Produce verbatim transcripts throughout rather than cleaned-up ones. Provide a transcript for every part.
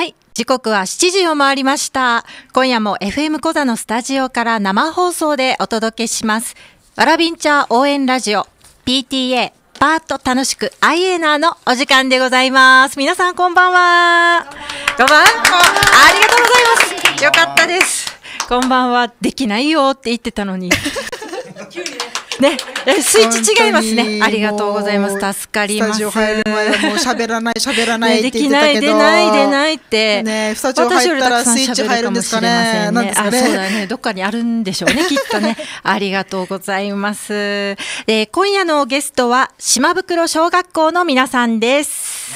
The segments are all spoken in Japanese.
はい、時刻はしちじを回りました。今夜も エフエム コザのスタジオから生放送でお届けします。わらびんちゃー応援ラジオ ピーティーエー パーッと楽しくアイエーナーのお時間でございます。皆さんこんばんは。こんばんは。ありがとうございます。よかったです。こんばんは。できないよって言ってたのに。ね、スイッチ違いますね。ありがとうございます。助かります。 スタジオ入る前はもう喋らない喋らないって言ってたけど、 できない出ない出ないってね、スタジオ入ったらスイッチ入るんですかね。なんですかね。 あ、そうだね。どっかにあるんでしょうね。きっとね。ありがとうございます。で、今夜のゲストは島袋小学校の皆さんです。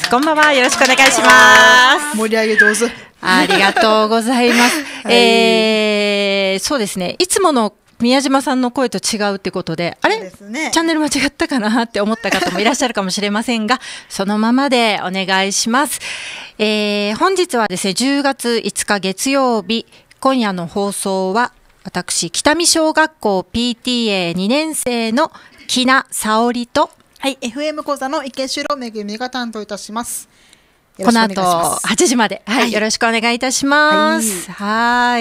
こんばんは。よろしくお願いします。 盛り上げ上手。 ありがとうございます。はい、えー、そうですね。いつもの宮島さんの声と違うってことで、あれ、ね、チャンネル間違ったかなって思った方もいらっしゃるかもしれませんが、そのままでお願いします。えー、本日はですね、じゅうがついつか月曜日、今夜の放送は、私、北見小学校 ピーティーエーに 年生の木名沙織と、 はい、エフエム 講座の池城めぐみが担当いたします。 この後はちじまで、はい、はい、よろしくお願いいたします。はい。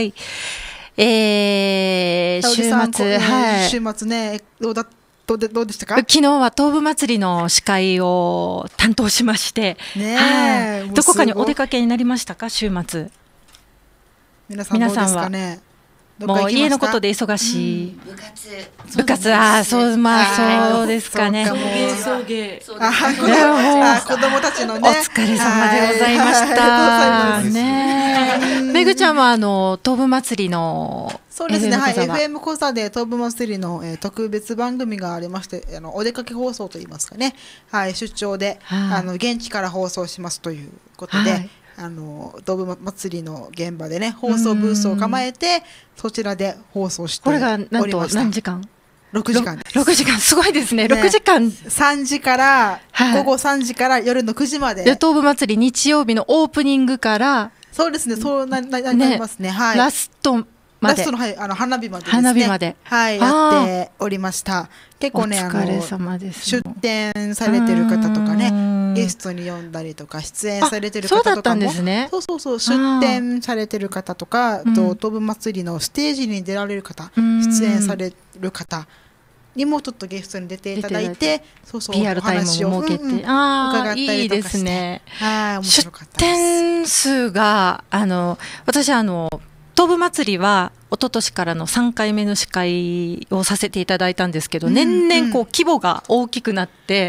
えー、週末、 はい、週末ね、どうだ、どうで、どうでしたか？ 昨日は東武祭りの司会を担当しまして、 ね、 はい、どこかにお出かけになりましたか？週末。 皆さんどうですかね？ もう家のことで忙しい、うん、部活部活ああそうまあそうですかね。 送迎送迎あ子供たちのねお疲れ様でございましたね。めぐちゃんはあの東武祭りのそうですね、はい、エフエム 講座で東武祭りの、えー、特別番組がありまして、あのお出かけ放送といいますかね、はい、出張で、はい、あの現地から放送しますということで、はい、あの東武祭りの現場でね放送ブースを構えてそちらで放送しておりました。 これがなんと何時間？ ろくじかんです。 ろくじかんすごいですね。ろくじかん、 さんじから、はい、午後さんじから夜のくじまで。 東武祭り日曜日のオープニングからそうですね、そうなななりますね。はい。 ラストラストの、はい、あの花火までですね。 花火まで、 はい、やっておりました。結構ね、 お疲れ様です。 出展されてる方とかね、ゲストに呼んだりとか出演されてる方とかも、 そうだったんですね。 そうそうそう、出展されてる方とか、と東武祭りのステージに出られる方、出演される方にもちょっとゲストに出ていただいて、そうそう、 ピーアール タイムも設けて、うんうん、あ伺ったりとかして、 いいですね。 はい、面白かったです。 出展数があの私あの東武祭りは一昨年からのさんかいめの司会をさせていただいたんですけど、うん、年々こう規模が大きくなって、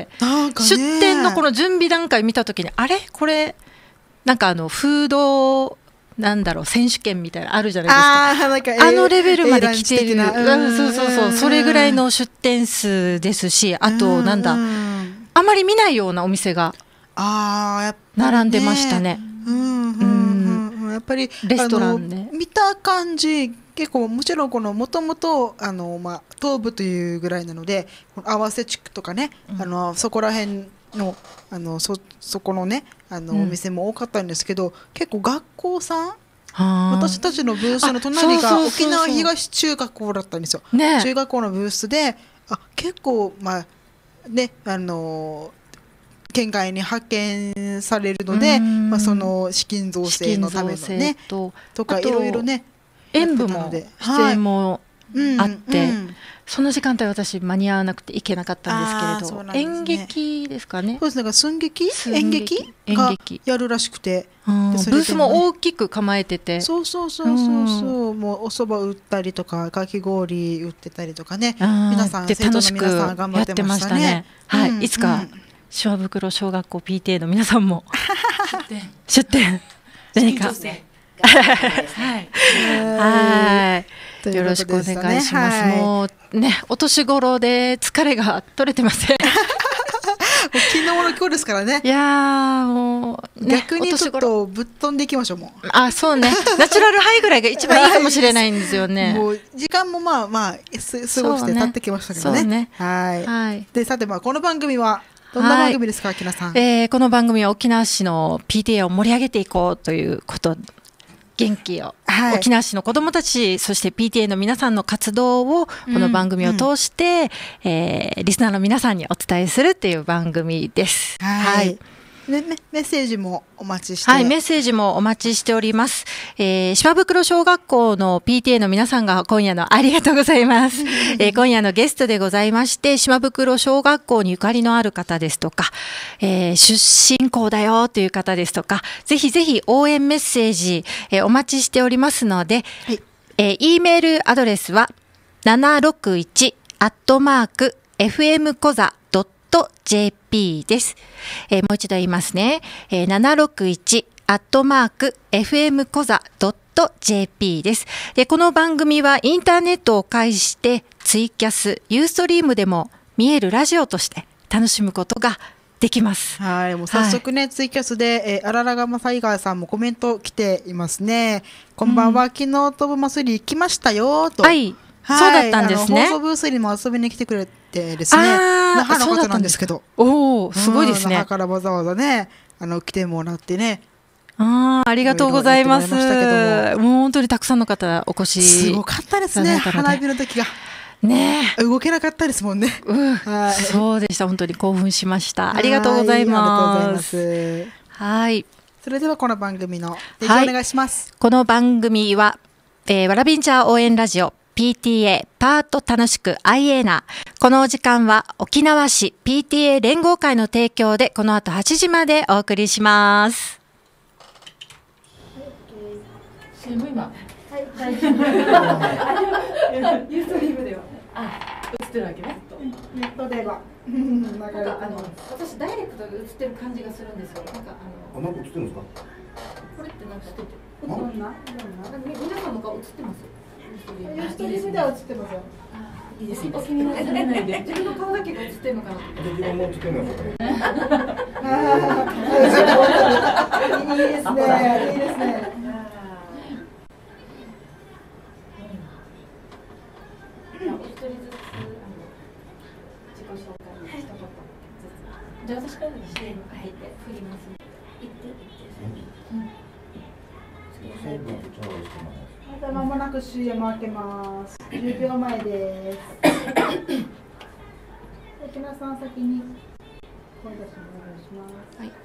なんかね、 出展のこの準備段階見たときにあれこれなんかあのフードなんだろう選手権みたいなのあるじゃないですか。 あ、なんかあのレベルまで来ている、 うん、 そうそうそう、それぐらいの出店数ですし、あとなんだ、うん、あまり見ないようなお店が並んでましたね。 やっぱりレストランで見た感じ結構もちろんこのもともとあのまあ東部というぐらいなので合わせ地区とかね、うん、あのそこら辺のあのそそこのねあの、うん、お店も多かったんですけど、結構学校さん、私たちのブースの隣が沖縄東中学校だったんですよ、ね、中学校のブースであ結構まあねあの県外に派遣されるので、まあ、その資金造成のためのねとかいろいろね演舞も出演もあって、はい、うんうん、その時間帯私間に合わなくて行けなかったんですけれど、ね、演劇ですかね。 そうですね、寸劇演劇がやるらしくて、 ブースも大きく構えてて、 そうそうそうそうそう、もうお蕎麦売ったりとかかき氷売ってたりとかね、皆さん生徒の皆さん頑張ってましたね。 はい、いつか島袋小学校 ピーティーエー の皆さんも出店何かはい、よろしくお願いします。はい、もうねお年頃で疲れが取れてません。 昨日の今日ですからね。 いやーもう、ね、 逆にちょっとぶっ飛んでいきましょうもう。 あ、そうね。ナチュラルハイぐらいが一番いいかもしれないんですよね。 もう時間もまあまあ過ごして経ってきましたけどね。ねはい、はい。でさてまあこの番組はどんな番組ですか、木名さん。 えー、この番組は沖縄市の ピーティーエー を盛り上げていこうということ元気を、はい、沖縄市の子どもたちそして ピーティーエー の皆さんの活動をこの番組を通して、うんうん、えー、リスナーの皆さんにお伝えするっていう番組です。 はい、はい、 ね、メメッセージもお待ちして、 はい、メッセージもお待ちしております。えー、島袋小学校の ピーティーエー の皆さんが今夜のありがとうございます。えー、今夜のゲストでございまして、島袋小学校にゆかりのある方ですとか、えー、出身校だよという方ですとか、ぜひぜひ応援メッセージ、えー、お待ちしておりますので、はい、えー、E メールアドレスはななろくいちアットマーク エフエム コザ ドット ジェーピー です。えー、もう一度言いますね。えー、ななろくいちアットマーク エフエム コザ ドット ジェーピー です。で、この番組はインターネットを介してツイキャス、ユーストリームでも見えるラジオとして楽しむことができます。 はい、もう早速ね、はい、ツイキャスで、えー、あららがまさいがさんもコメント来ていますね。こんばんは、うん、昨日飛ぶ祭り来ましたよと。 はい。はい、そうだったんですね。 放送ブースにも遊びに来てくれてですね。那覇の方なんですけど。 おお、すごいですね。 那覇からわざわざね、あの来てもらってね。 ああ、ありがとうございます。もう本当にたくさんの方お越し。 すごかったですね。花火の時が。 ねえ、 動けなかったですもんね。 うん、はい、そうでした。本当に興奮しました。ありがとうございます。はい。 それではこの番組の提供お願いします。 はい、この番組は、えー、わらびんちゃー応援ラジオ ピーティーエー パート楽しくアイエーナ。このお時間は沖縄市 ピーティーエー 連合会の提供でこの後はちじまでお送りします。 今、はい、大丈夫。ユーストリームでは、あ、映ってるわけね。 ネットでは。 なんかあの私ダイレクトで映ってる感じがするんですよ。なんかあの。 なんか映ってるんですか。 これってなんか映ってる。どんな？どんな？皆さんの顔映ってます。 ユーストリームでは映ってますよ。 いいですね。お気になされないで。自分の顔だけが映ってるのかな。 自分も映ってるんですよ。 いいですね。いいですね。 じゃあ私からの視点を変えて振りますね。行って行って。 また間もなく シーエム 開けます。じゅうびょうまえです。沖縄さん先に声出しお願いします。はい。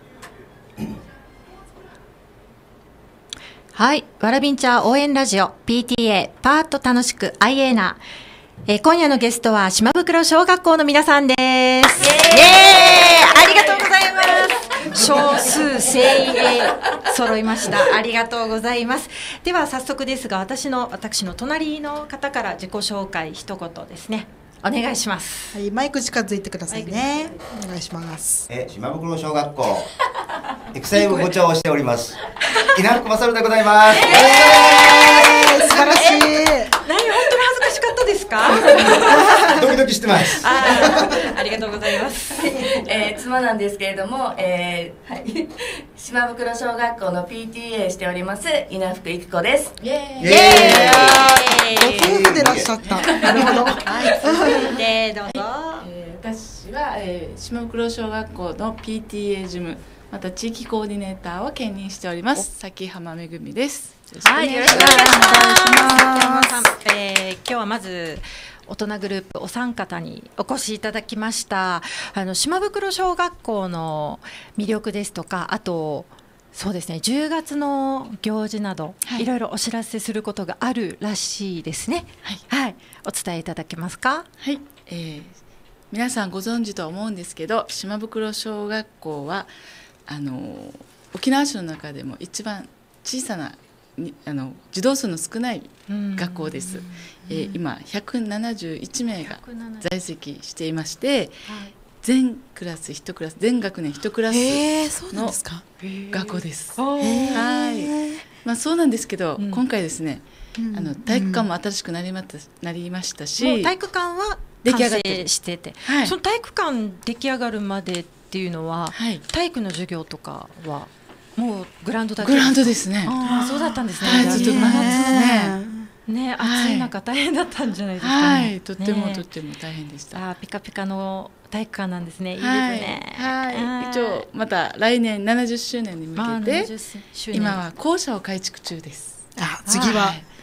はい、わらびんちゃー応援ラジオ ピーティーエー パート楽しくアイエーナ。えー、今夜のゲストは島袋小学校の皆さんです。イエーイ、ありがとうございます。少数精鋭揃いました。ありがとうございます。では早速ですが、私の私の隣の方から自己紹介一言ですね。お願いします。 はい、マイク近づいてくださいね。お願いします。 え、島袋小学校エクサイブ部長をしております稲福勝でございます。えー、素晴らしい。 何、本当に恥ずかしかったですか？ ドキドキしてます。 あ, ありがとうございます。 えー、妻なんですけれども、えーはい、島袋小学校の ピーティーエー しております稲福育子です。イエーイ。イエーイ。ご夫婦でいらっしゃった。なるほど。 はい、でどうぞ。 えー、私は、えー、島袋小学校の ピーティーエー 事務、また地域コーディネーターを兼任しております崎浜めぐみです。 はい、よろしくお願いします。えー、今日はまず大人グループお三方にお越しいただきました。あの島袋小学校の魅力ですとか、あとそうですね、じゅうがつの行事など、はい、いろいろお知らせすることがあるらしいですね。はい、はい、お伝えいただけますか？ はい、えー、皆さんご存知とは思うんですけど、島袋小学校はあの沖縄市の中でも一番小さなにあの児童数の少ない学校です。えー、今ひゃくななじゅういちめいが在籍していまして、はい、全クラスいちクラス全学年いちクラスの学校です。はい、まあ、そうなんですけど、うん、今回ですね、うん、あの体育館も新しくなりまた、なりましたし、 もう体育館は出来上がってしてて、はい、その体育館出来上がるまでっていうのは、はい、体育の授業とかはもうグラウンドだけグラウンドですね。 ああ、そうだったんですね。 はい、ずっとグラウンドですね。 ね、暑い中大変だったんじゃないですかね。 はい、とっても、ね、とっても大変でした。 あ、ピカピカの体育館なんですね。いいですね。 はい、はい、一応また来年ななじゅっしゅうねんに向けて、今は校舎を改築中です。 あ、次は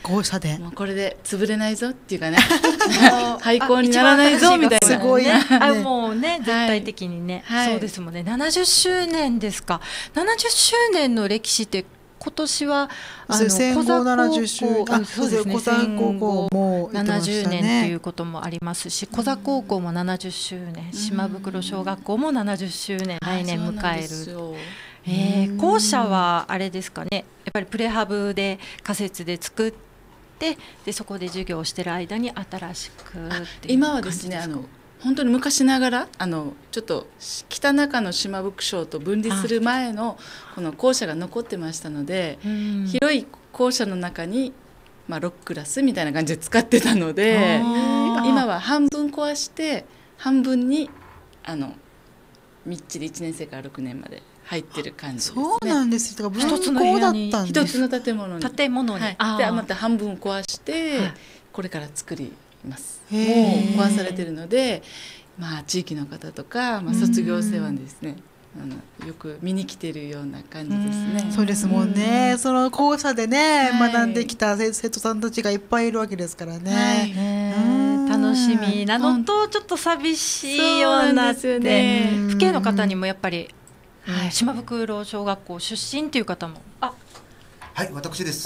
校舎でもうこれで潰れないぞっていうかね廃校にならないぞみたいな、 すごいねあもうね絶対的にね、 はい、 そうですもんね。ななじゅっしゅうねんですか。ななじゅっしゅうねんの歴史って今年はあの戦後ななじゅっしゅうねん、 あそうですね、 小座高校もななじゅうねんっていうこともありますし、小座高校もななじゅっしゅうねん、島袋小学校もななじゅっしゅうねん、来年迎える。えー、校舎はあれですかね、やっぱりプレハブで仮設で作ってでそこで授業をしてる間に新しくっていう感じですか。 今はですねあの本当に昔ながらあのちょっと北中の島袋小と分離する前のこの校舎が残ってましたので、広い校舎の中に、まあ、ろくクラスみたいな感じで使ってたので、今は半分壊して半分にあのみっちりいちねん生からろくねんまで入ってる感じですね。 そうなんですよ。 一つの部屋に一つの建物に建物に、 はい、でまた半分壊して、はい、これから作りますもう壊されてるので、まあ、地域の方とか、まあ、卒業生はですねあのよく見に来てるような感じですね。 そうですもんね。その校舎でね、はい、学んできた生徒さんたちがいっぱいいるわけですからね、はいね、楽しみなのとちょっと寂しいようなってね、父兄の方にもやっぱり、はい、島袋小学校出身っていう方もあはい私です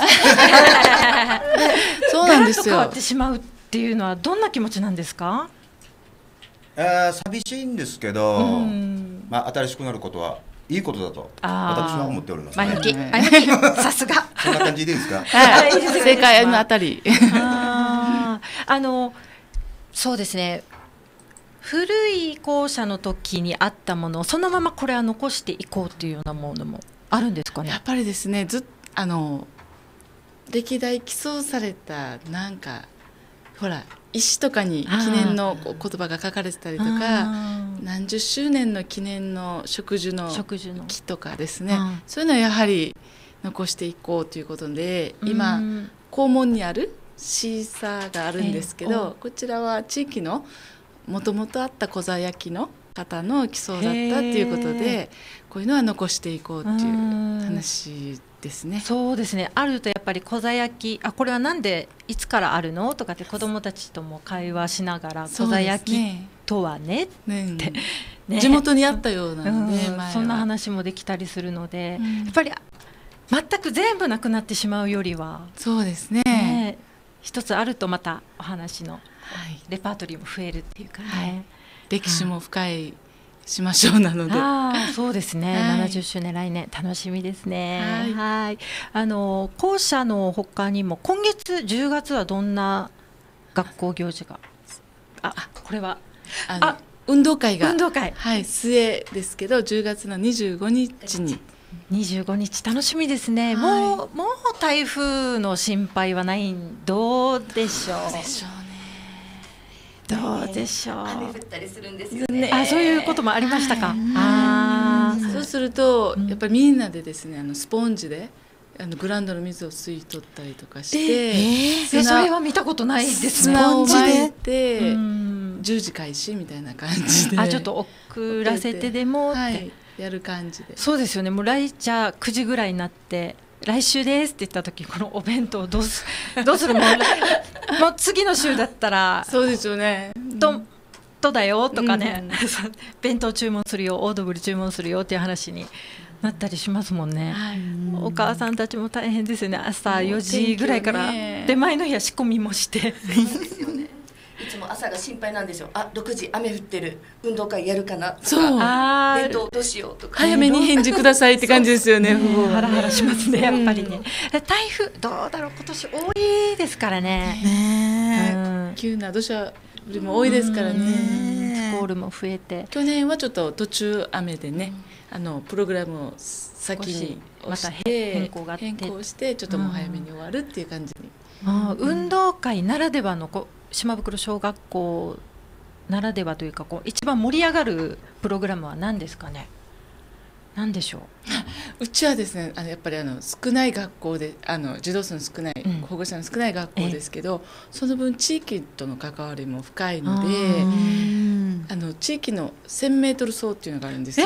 そうなんですよ。変わってしまうっていうのはどんな気持ちなんですか？ えー、寂しいんですけど、まあ、新しくなることはいいことだと私は思っております、ね、 前向き、前向き、さすがそんな感じでいいですか？ はい、正解のあたりああのそうですね、古い校舎の時にあったものをそのままこれは残していこうっていうようなものもあるんですかね？ やっぱりですね、ずっあの歴代寄贈されたなんかほら石とかに記念の言葉が書かれてたりとか、何十周年の記念の植樹の木とかですね、そういうのはやはり残していこうということで、今校門にあるシーサーがあるんですけど、こちらは地域のもともとあった小座焼きの方の寄贈だったっていうことで、こういうのは残していこうっていう話ですね。 そうですね。あるとやっぱり小座焼き、あこれはなんでいつからあるのとかって子どもたちとも会話しながら、小座焼きとはねって、ねね、地元にあったようなので、 うん、そんな話もできたりするので、うん、やっぱり全く全部なくなってしまうよりはそうですね、 ね、一つあるとまたお話のレパートリーも増えるっていうかね、はい、 歴史も深いしましょうなので、 あそうですね、はい、ななじゅっしゅうねん来年楽しみですね。はい、はい、あの校舎の他にも今月じゅうがつはどんな学校行事が、あこれはあのあ運動会が運動会、 はい、末ですけどじゅうがつのにじゅうごにちににじゅうごにち楽しみですね、はい、もうもう台風の心配はないんどうでしょう。 どうでしょうね。 どうでしょう。 雨降ったりするんですよね。 あ、そういうこともありましたか。はい、あそうするとやっぱりみんなでですね、あのスポンジであのグラウンドの水を吸い取ったりとかして、えー、それは見たことないですね。 砂を巻いてじゅうじ開始みたいな感じで、 あちょっと遅らせてでもって、はい、 やる感じで。 そうですよね。もう来じゃあくじぐらいになって来週ですって言った時、このお弁当どうすどうするもんもう次の週だったらそうですよね、 ととだよとかね、うん、弁当注文するよ、オードブル注文するよっていう話になったりしますもんね、はい、お母さんたちも大変ですよね。朝よじぐらいから、ね、で前の日は仕込みもしてですよね。いつも朝が心配なんですよ。あろくじ雨降ってる、運動会やるかなとか、 そう弁当どうしようとか、 早めに返事くださいって感じですよね。 ハラハラしますね、やっぱりね、うん、台風どうだろう、今年多いですからね、 ね、うん、急な土砂降りも多いですからね、 スコールも増えて、 去年はちょっと途中雨でね、うん、あのプログラムを先にまた変更があって変更してちょっともう早めに終わるっていう感じに、 うんうん、運動会ならではのこ島袋小学校ならではというか、こう一番盛り上がるプログラムは何ですかね。何でしょう。 うちはですね、あのやっぱりあの少ない学校で、あの児童数の少ない、うん、保護者の少ない学校ですけど、その分地域との関わりも深いので、あの地域のせんメートル走っていうのがあるんですよ。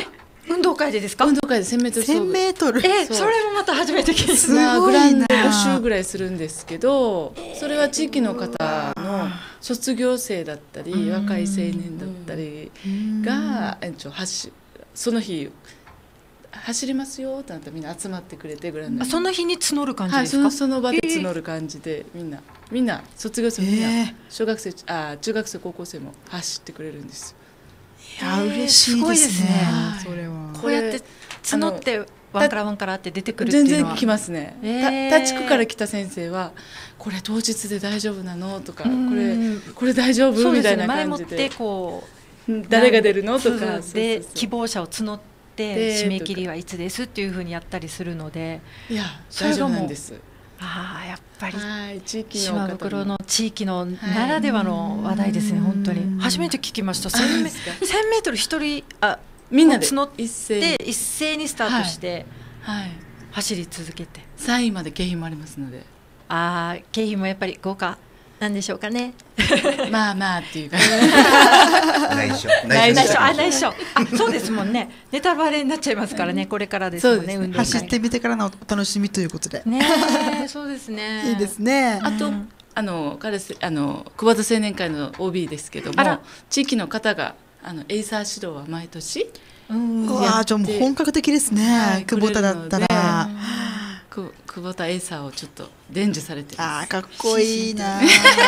運動会でですか？ 運動会でせんメートル走せん具。 メートル。 え、 そうそれもまた初めて聞いた。 すごいなグランご周ぐらいするんですけど、それは地域の方の卒業生だったり若い青年だったりがえっと走その日走りますよってなったらみんな集まってくれてグラウンドに。 その日に募る感じはい、 ですか？ そのその場で募る感じで、みんなみんな卒業生みんな、 えー小学生あ中学生高校生も走ってくれるんです。 いやえー嬉しいですね。 すごいですねそれは。 こうやって募ってワンからワンからって出てくるっていうのは全然来ますね。 えーた他地区から来た先生はこれ当日で大丈夫なのとか、こうんれこれ大丈夫そうですね、 みたいな前もって感じで、 こう誰が出るのとそうか、 そうでそうそうそう希望者を募ってで締め切りはいつですっていうふうにやったりするので、 いや大丈夫なんです。 ああやっぱりはい地域の島方も袋の地域のならではの話題ですね、本当に初めて聞きました。せんメートル一人あみんなで募っ一斉にて一斉にスタートしてはい走り続けて、 さんいまで景品もありますので、 ああ景品もやっぱり豪華なんでしょうかね。 まあまあっていうか内緒内内緒緒あ内緒あそうですもんね。ネタバレになっちゃいますからね、これからですもんね。 そうですね運動会走ってみてからのお楽しみということで。 ねえそうですね。 いいですね。 あと、あの彼せあの久保田青年会の オービー ですけどあらも、地域の方があのエイサー指導は毎年うんうわあ、じゃあもう本格的ですはね。 い久保田だったら。 く久保田エイサーをちょっと伝授されてます。 ああ、かっこいいな。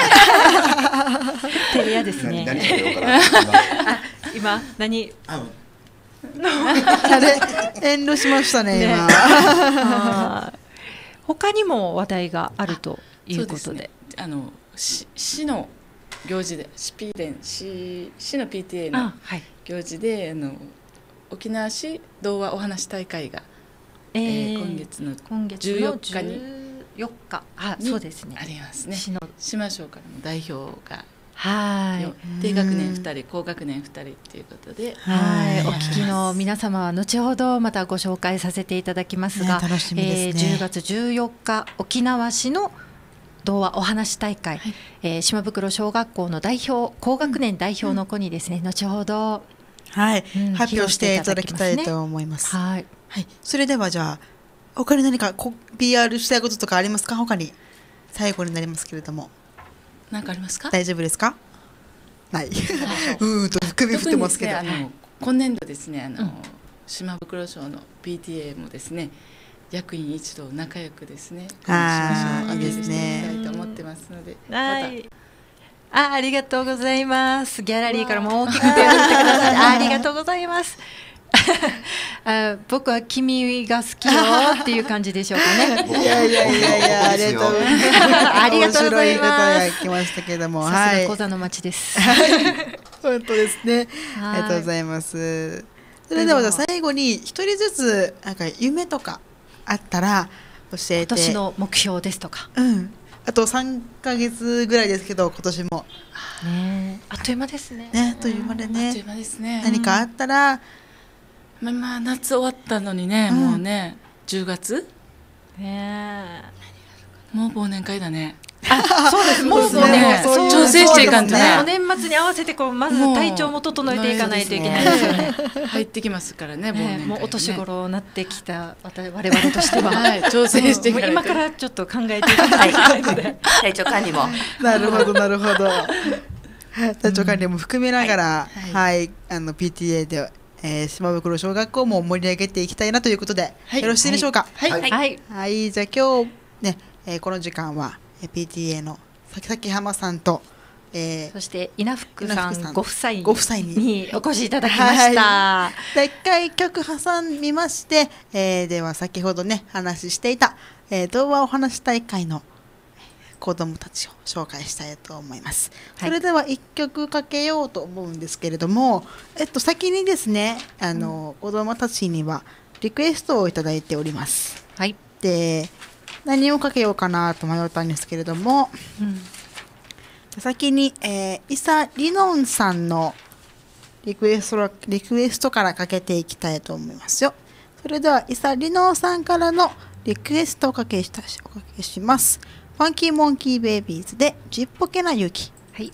照れ屋です何ね。 何食べようかな今何ああれ遠慮しましたね、 ね今。 あー他にも話題があるということで。 そうすね、あの市市の行事で市 P 連市市の ピーティーエー のあはい。 行事であの沖縄市童話お話大会が、 ええーー今月の今月のじゅうよっかにじゅうよっかあにそうですね。 ありますね。 市の島省からの代表がはよい。 低学年ふたり高学年ふたりということで、 はい、 はいお聞きの皆様は後ほどまたご紹介させていただきますが、 ね楽しみですねえーじゅうがつじゅうよっか沖縄市の童話お話大会、 はいえー島袋小学校の代表高学年代表の子にですね、後ほど、 はい、 うん発表していただきたいと思います。 はい、 はい、それではじゃあ他に何かこ ピーアール したいこととかありますか？他に最後になりますけれども何かありますか？ 大丈夫ですか？ない。うーんと首振ってますけど。 特にですね、あの今年度ですね、あの、島袋省の ピーティーエー もですね、役員一同仲良くですね、 あーこの島省をアピールしていきいいですねたいと思ってますので、 はいあありがとうございます。ギャラリーからも大きく手を振ってくださってあありがとうございますあ僕は君が好きよっていう感じでしょうかね。 いやいやいやいや、ありがとうございます。 ありがとうございます面白い方が来ましたけども、 さはい。 すが小座の町です。 本当ですね。 はいありがとうございます。それではじゃあ最後に一人ずつなんか夢とかあったら教えて。 今年の目標ですとか。 うん。あとさんかげつぐらいですけど今年もねあっという間ですね。 ねあっという間であっというね。 間ですね。 何かあったらまあ、まあ夏終わったのにね、 うんもうね、じゅうがつ、 ねもう忘年会だね。 あそうです。もうそうですねもうそういう調整していかんとねお年末に合わせてこうまずもう体調も整えていかないといけないですよね。 入ってきますからね、忘年会、ね。 ねもうお年頃になってきた我々としては、 はい、調整していかないと。 もう今からちょっと考えていかないといけないので。 体調管理もなるほどなるほど。体調管理も含めながら、 はいはい、あの ピーティーエー で、えー、島袋小学校も盛り上げていきたいなということで、 はいよろしいでしょうか。 はい、 はいはい。 はい、じゃあ今日ね、えーこの時間はえー ピーティーエー の崎崎浜さんと、えーそして稲福さ稲福さんんご夫妻ご夫妻ににお越しいただきました。 はで一回曲挟みまして、えーでは先ほどね話していた、えー童話お話大会の子どもたちを紹介したいと思います。 はいそれでは一曲かけようと思うんですけれども、えっと先にですねあの、子どもたちにはリクエストをいただいております。 はい。 で何をかけようかなと迷ったんですけれども、 うん先に、えー、イサ・リノンさんのリクエストリクエストからかけていきたいと思いますよ。それではイサ・リノンさんからのリクエストをおかけしたおかけします。ファンキーモンキーベイビーズでちっぽけな雪。 はい。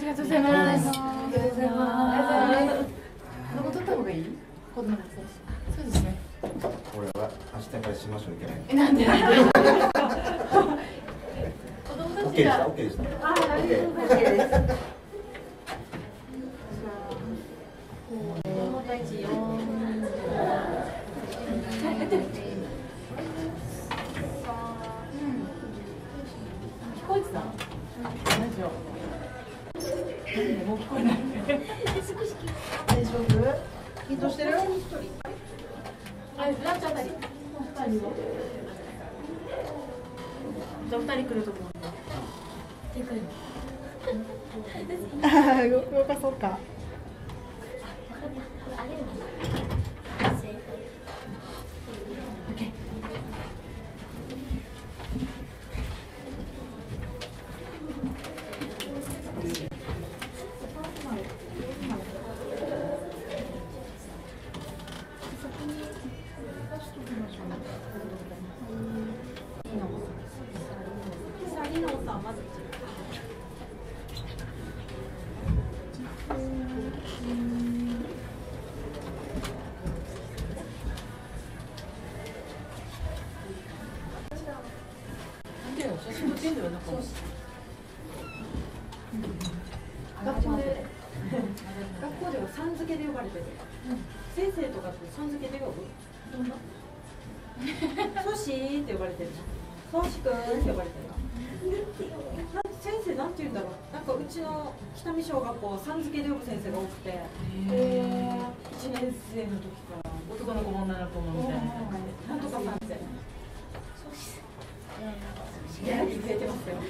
がとうございます。ありがとうございます。この取った方がいい？子供たち。そうですね。 これは明日からしましょういけない。 え、なんで？子供たちが。 オッケーでした。オッケーでした。 あ、大丈夫です。子供たちよ。聞こえてた？ラジオ。もう聞こえない。 大丈夫？緊張してる？ あ、ランチあたり。二人は。じゃあ二人来ると思う。でかいの。 ああ、動かそうか。 学校で学校ではさん付けで呼ばれてる。先生とかってさん付けで呼ぶ？どんな？ソシーって呼ばれてるの？ソシくんって呼ばれてるの？先生なんて言うんだろう。なんかうちの北見小学校さん付けで呼ぶ先生が多くて、えー、いちねん生の時から男の子も女の子もみたいな感じで、なんとかさんって。いや、増えてますよ。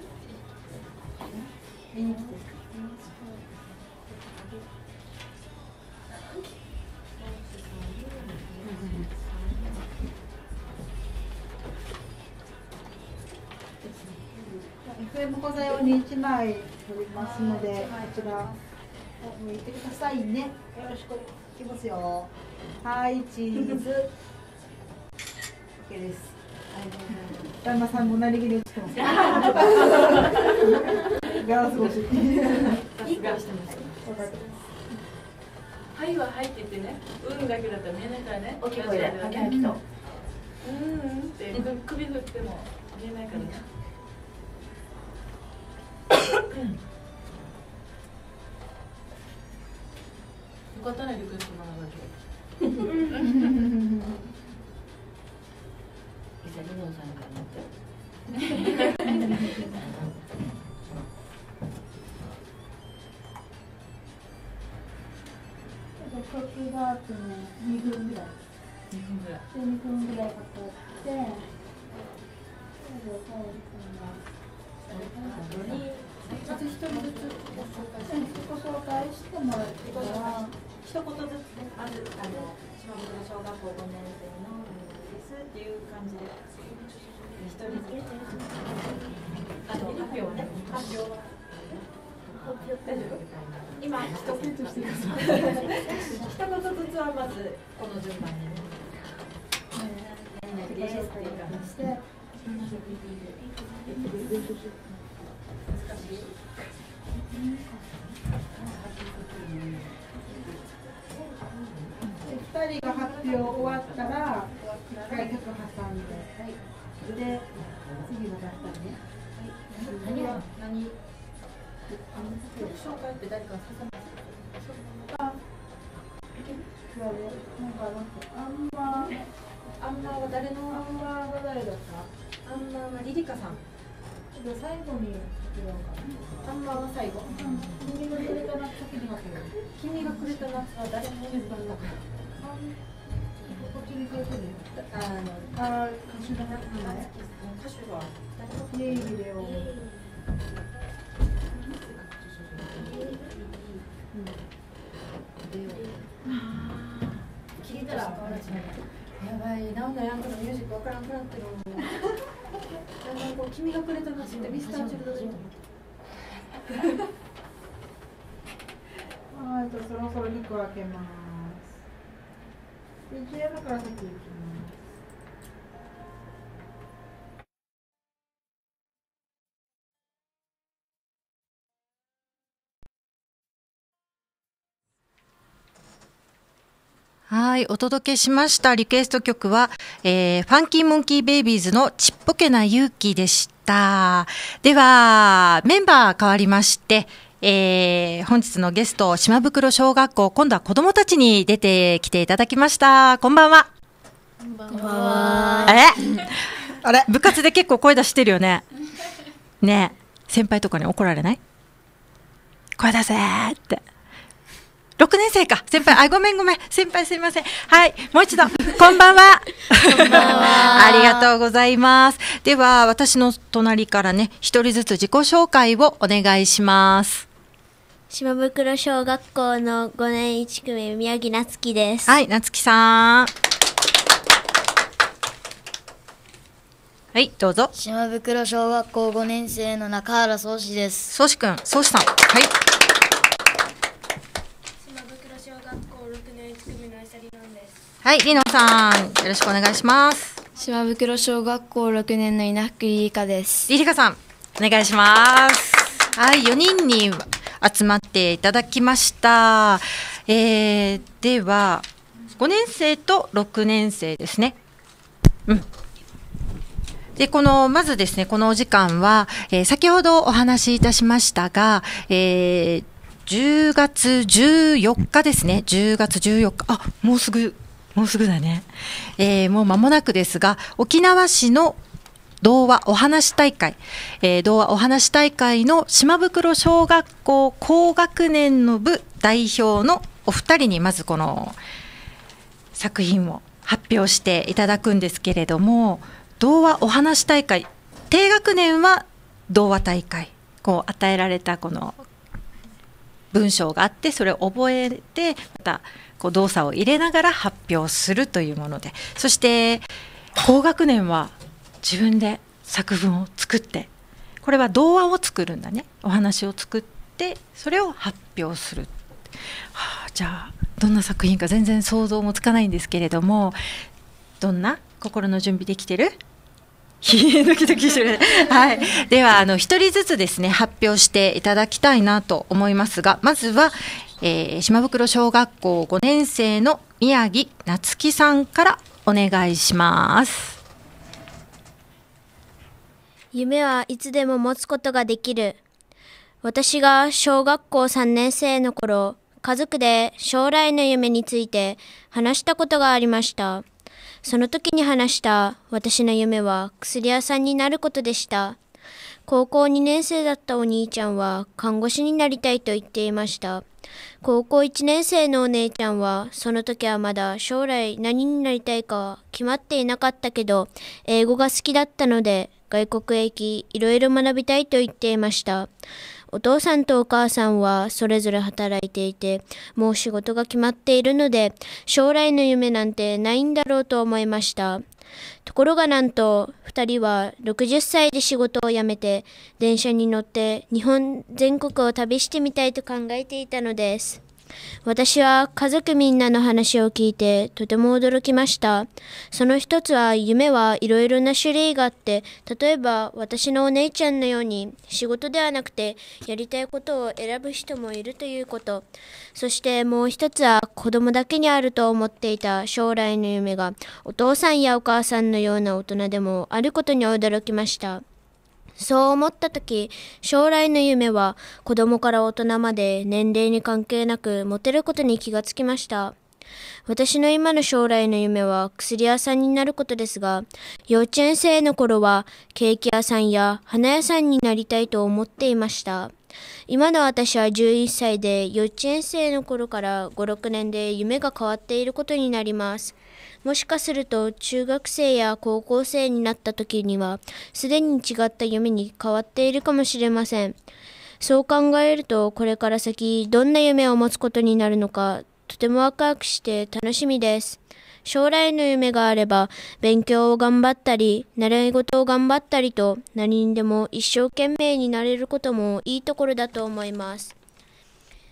見に来て。 エフエム 講座用にいちまい取りますので、こちら向いてくださいね。よろしくいきますよ。はい、チーズ。OK です。旦那さんも何気に映ってます。ガラス越し。 いい顔してます。はいははいって言ってね、うんだけだったら見えないからね。大きい声で、はきはきと。うんうんって首振っても見えないからね。よかったね、リクエスト学ばれて。リサリノさんから持って。 曲があってね、にふんぐらい。 にふんぐらい。 で、にふんぐらいかかって、最後、最後まず一人ずつご紹介して、 ご紹介してもらってから、 一言ずつね、まずあの島袋小学校ごねん生のですっていう感じで、一人ずつあの発表ね、発表は。大丈夫？今一言ずつしてください。一言ずつはまずこの順番にね。何々ですっていう感じで。 ふたりが発表終わったら、一回曲挟んで、で、次のだったね。 何が何？曲紹介って誰か挟む？ あ、なんかあんま、 アンマーは誰の？ あんまが誰だった？ アンマーはリリカさん。 最後に発表かな。 アンマーは最後。 君がくれた夏先に発表。 君がくれた夏は誰も言ったんだかこっちに書いてる。 あの、 あ、歌手の名前。 歌手はネイビデオ。 聞いたらやばい、ナオのヤングのミュージックわからんくなってるもん。だんだんこう君がくれた夏ってミスターチルドレンと思って。 はい、じゃあそろそろ肉を開けます。ビージーエム から先行きます。 はい、お届けしましたリクエスト曲は、えー、ファンキーモンキーベイビーズのちっぽけな勇気でした。ではメンバー変わりまして、えー、本日のゲスト島袋小学校、今度は子どもたちに出てきていただきました。こんばんは。 こんばんは。 あれあれ部活で結構声出してるよね。ねえ、先輩とかに怒られない？声出せーって。ろくねん生か、先輩、あ、ごめんごめん、先輩すいません。はい、もう一度、こんばんは。 こんばんは。 ありがとうございます。では、私の隣からね、一人ずつ自己紹介をお願いします。 島袋小学校のごねんいち組、宮城夏樹です。 はい、夏樹さん。はい、どうぞ。 島袋小学校ごねん生の中原宗志です。 宗志くん、宗志さん。はい。はい、りのさん、よろしくお願いします。 島袋小学校ろくねんの稲福りりかです。 りりかさん、お願いします。はい、よにんに集まっていただきました。えー、では、ごねん生とろくねん生ですね。うん。で、この、まずですね、このお時間は、えー、先ほどお話しいたしましたが、えー、じゅうがつじゅうよっかですね、じゅうがつじゅうよっか、あ、もうすぐ、もうすぐだね、えー、もう間もなくですが、沖縄市の童話お話大会、えー、童話お話大会の島袋小学校高学年の部代表のお二人にまずこの作品を発表していただくんですけれども、童話お話大会、低学年は童話大会、こう与えられたこの文章があって、それを覚えてまたこう動作を入れながら発表するというもので、そして高学年は自分で作文を作って、これは童話を作るんだね、お話を作ってそれを発表する、はあ、じゃあどんな作品か全然想像もつかないんですけれども、どんな心の準備できてる？ドキドキしてる、はい、ではあの一人ずつですね発表していただきたいなと思いますが、まずは、えー、島袋小学校ごねん生の宮城夏樹さんからお願いします。 夢はいつでも持つことができる。私が小学校さんねん生の頃、家族で将来の夢について話したことがありました。その時に話した私の夢は薬屋さんになることでした。高校にねん生だったお兄ちゃんは看護師になりたいと言っていました。高校いちねん生のお姉ちゃんはその時はまだ将来何になりたいかは決まっていなかったけど、英語が好きだったので外国へ行きいろいろ学びたいと言っていました。お父さんとお母さんはそれぞれ働いていて、もう仕事が決まっているので、将来の夢なんてないんだろうと思いました。ところがなんと、二人はろくじゅっさいで仕事を辞めて、電車に乗って日本全国を旅してみたいと考えていたのです。私は家族みんなの話を聞いてとても驚きました。その一つは夢はいろいろな種類があって、例えば私のお姉ちゃんのように仕事ではなくてやりたいことを選ぶ人もいるということ。そしてもう一つは子供だけにあると思っていた将来の夢がお父さんやお母さんのような大人でもあることに驚きました。そう思ったとき、将来の夢は子供から大人まで年齢に関係なく持てることに気がつきました。私の今の将来の夢は薬屋さんになることですが、幼稚園生の頃はケーキ屋さんや花屋さんになりたいと思っていました。今の私はじゅういっさいで幼稚園生の頃からご、ろくねんで夢が変わっていることになります。もしかすると中学生や高校生になった時にはすでに違った夢に変わっているかもしれません。そう考えるとこれから先どんな夢を持つことになるのかとてもワクワクして楽しみです。将来の夢があれば勉強を頑張ったり習い事を頑張ったりと何にでも一生懸命になれることもいいところだと思います。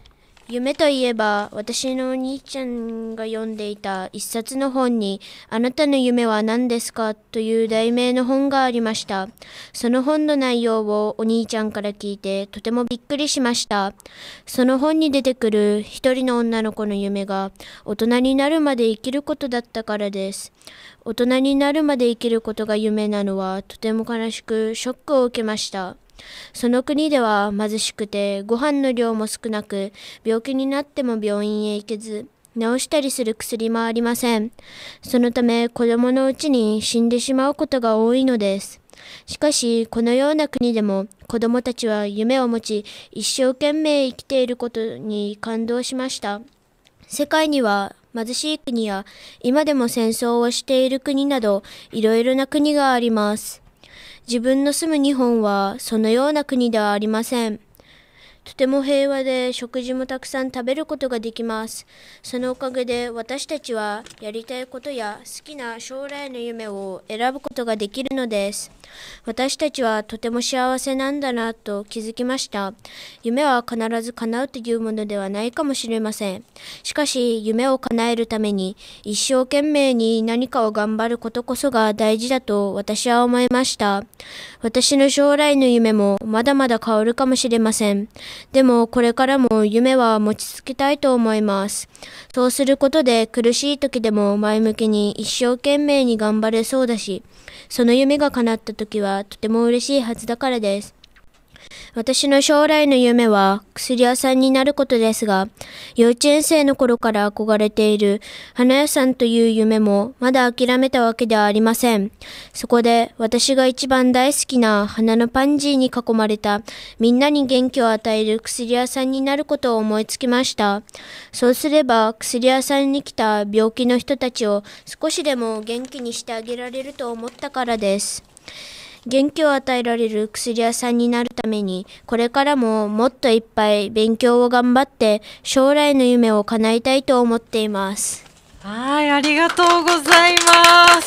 夢といえば、私のお兄ちゃんが読んでいた一冊の本に、あなたの夢は何ですかという題名の本がありました。その本の内容をお兄ちゃんから聞いて、とてもびっくりしました。その本に出てくる一人の女の子の夢が、大人になるまで生きることだったからです。大人になるまで生きることが夢なのは、とても悲しくショックを受けました。その国では貧しくてご飯の量も少なく、病気になっても病院へ行けず、治したりする薬もありません。そのため子供のうちに死んでしまうことが多いのです。しかしこのような国でも子供たちは夢を持ち、一生懸命生きていることに感動しました。世界には貧しい国や今でも戦争をしている国など、いろいろな国があります。自分の住む日本はそのような国ではありません。とても平和で食事もたくさん食べることができます。そのおかげで私たちはやりたいことや好きな将来の夢を選ぶことができるのです。私たちはとても幸せなんだなと気づきました。夢は必ず叶うというものではないかもしれません。しかし夢を叶えるために一生懸命に何かを頑張ることこそが大事だと私は思いました。私の将来の夢もまだまだ変わるかもしれません。でもこれからも夢は持ち続けたいと思います。そうすることで苦しい時でも前向きに一生懸命に頑張れそうだし、その夢が叶った時はとても嬉しいはずだからです。私の将来の夢は薬屋さんになることですが、幼稚園生の頃から憧れている花屋さんという夢もまだ諦めたわけではありません。そこで私が一番大好きな花のパンジーに囲まれたみんなに元気を与える薬屋さんになることを思いつきました。そうすれば薬屋さんに来た病気の人たちを少しでも元気にしてあげられると思ったからです。元気を与えられる薬屋さんになるために、これからももっといっぱい勉強を頑張って将来の夢を叶えたいと思っています。 はい、ありがとうございます。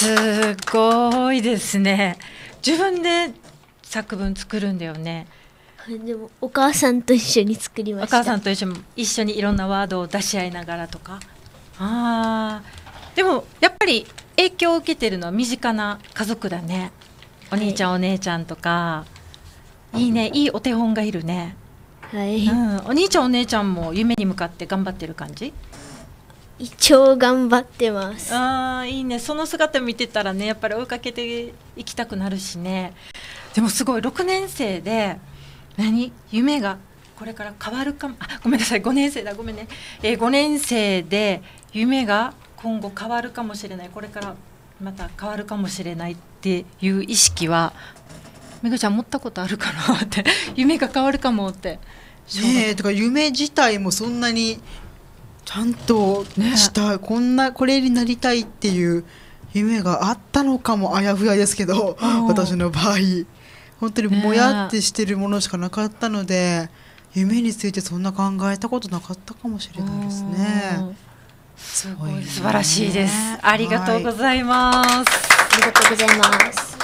すごいですね。自分で作文作るんだよね。 でもお母さんと一緒に作りました。 お母さんと一緒に一緒にいろんなワードを出し合いながらとか。あー、でもやっぱり影響を受けてるのは身近な家族だね。お兄ちゃん、はい、お姉ちゃんとか。いいね、いいお手本がいるね。 はい、 うん、お兄ちゃんお姉ちゃんも夢に向かって頑張ってる感じ？ 一応頑張ってます。 あー、いいね。その姿見てたらね、やっぱり追いかけていきたくなるしね。でもすごいろくねん生で何夢がこれから変わるかも。あ、ごめんなさい、ごねん生だ、ごめんね、えー、ごねん生で夢が今後変わるかもしれない、これからまた変わるかもしれないっていう意識はめぐちゃん持ったことあるかなって夢が変わるかもってねえ、とか夢自体もそんなにちゃんとした、ね、こんなこれになりたいっていう夢があったのかもあやふやですけど、私の場合本当にもやってしてるものしかなかったので、ね、夢についてそんな考えたことなかったかもしれないですね。 すごい、ね、素晴らしいです。ありがとうございます、はい、 ありがとうございます